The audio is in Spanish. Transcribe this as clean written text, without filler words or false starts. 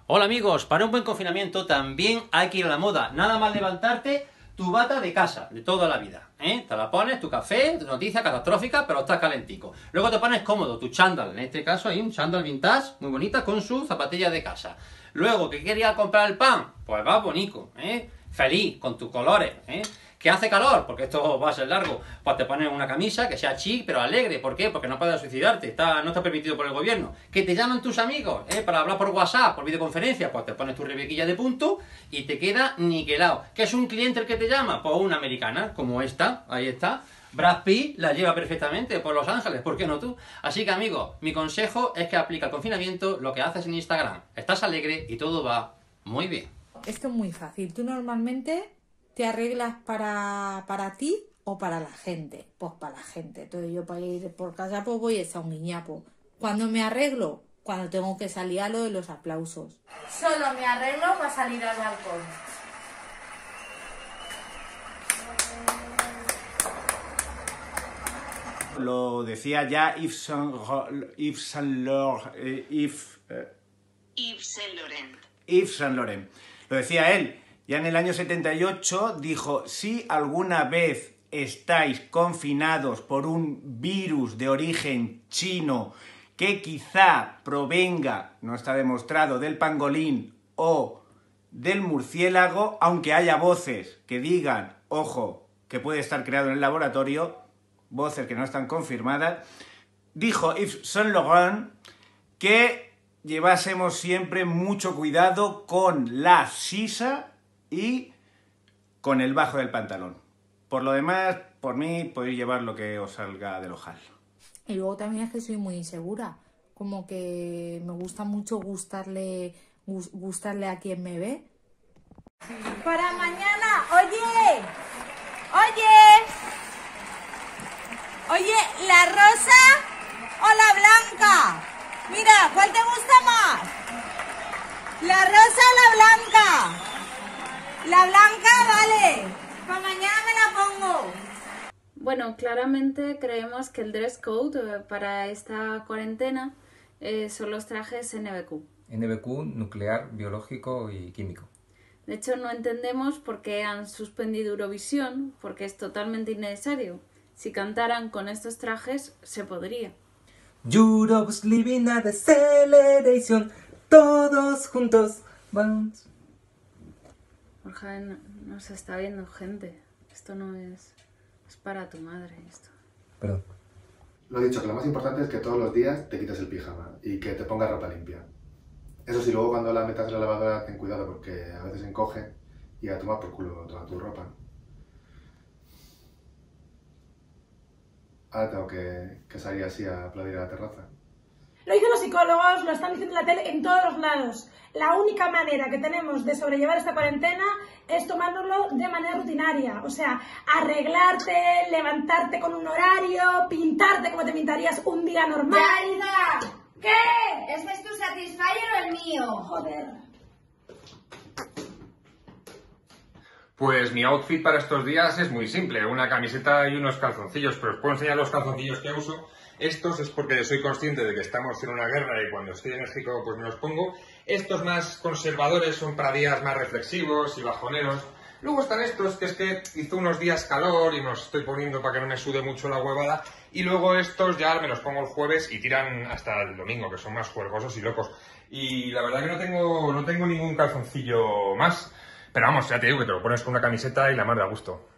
Hola amigos, para un buen confinamiento también hay que ir a la moda. Nada más levantarte, tu bata de casa, de toda la vida, ¿eh? Te la pones, tu café, tu noticia catastrófica, pero estás calentico. Luego te pones cómodo, tu chándal, en este caso hay un chándal vintage, muy bonita, con su zapatilla de casa. Luego, ¿que querías comprar el pan? Pues va bonito, ¿eh? Feliz, con tus colores, ¿eh? ¿Que hace calor? Porque esto va a ser largo. Pues te pones una camisa que sea chic, pero alegre. ¿Por qué? Porque no puedes suicidarte. No está permitido por el gobierno. ¿Que te llaman tus amigos? Para hablar por WhatsApp, por videoconferencia. Pues te pones tu rebequilla de punto y te queda niquelado. ¿Que es un cliente el que te llama? Pues una americana, como esta. Ahí está. Brad Pitt la lleva perfectamente por Los Ángeles. ¿Por qué no tú? Así que, amigos, mi consejo es que aplica al confinamiento lo que haces en Instagram. Estás alegre y todo va muy bien. Esto es muy fácil. Tú normalmente te arreglas para ti o para la gente. Pues para la gente. Entonces yo para ir por casa pues voy a un guiñapo. Cuando me arreglo, cuando tengo que salir a lo de los aplausos. Solo me arreglo para salir al balcón. Lo decía ya Yves Saint Laurent. Lo decía él. Ya en el año 78 dijo, si alguna vez estáis confinados por un virus de origen chino que quizá provenga, no está demostrado, del pangolín o del murciélago, aunque haya voces que digan, ojo, que puede estar creado en el laboratorio, voces que no están confirmadas, dijo Yves Saint Laurent que llevásemos siempre mucho cuidado con la sisa y con el bajo del pantalón. Por lo demás, por mí, podéis llevar lo que os salga del ojal. Y luego también es que soy muy insegura. Como que me gusta mucho gustarle a quien me ve. Para mañana, oye, ¿la rosa o la blanca? Mira, ¿cuál te gusta más? ¿La rosa o la blanca? La blanca, vale. Para mañana me la pongo. Bueno, claramente creemos que el dress code para esta cuarentena son los trajes NBQ. NBQ, nuclear, biológico y químico. De hecho, no entendemos por qué han suspendido Eurovisión, porque es totalmente innecesario. Si cantaran con estos trajes, se podría. Europe's living at the celebration, todos juntos, vamos. Borja, no se está viendo gente. Esto no es para tu madre, esto. Perdón. Lo he dicho, que lo más importante es que todos los días te quites el pijama y que te pongas ropa limpia. Eso sí, luego cuando la metas en la lavadora ten cuidado porque a veces encoge y a tomar por culo toda tu ropa. Ahora tengo que salir así a aplaudir a la terraza. Lo dicen los psicólogos, lo están diciendo en la tele, en todos los lados. La única manera que tenemos de sobrellevar esta cuarentena es tomárnoslo de manera rutinaria. O sea, arreglarte, levantarte con un horario, pintarte como te pintarías un día normal. ¡Yaida! ¿Qué? ¿Este es tu Satisfyer o el mío? Joder. Pues mi outfit para estos días es muy simple, una camiseta y unos calzoncillos, pero os puedo enseñar los calzoncillos que uso. Estos es porque soy consciente de que estamos en una guerra y cuando estoy enérgico pues me los pongo. Estos más conservadores son para días más reflexivos y bajoneros. Luego están estos, que es que hizo unos días calor y me los estoy poniendo para que no me sude mucho la huevada. Y luego estos ya me los pongo el jueves y tiran hasta el domingo, que son más juergosos y locos. Y la verdad que no tengo ningún calzoncillo más. Pero vamos, ya te digo que te lo pones con una camiseta y la mar de a gusto.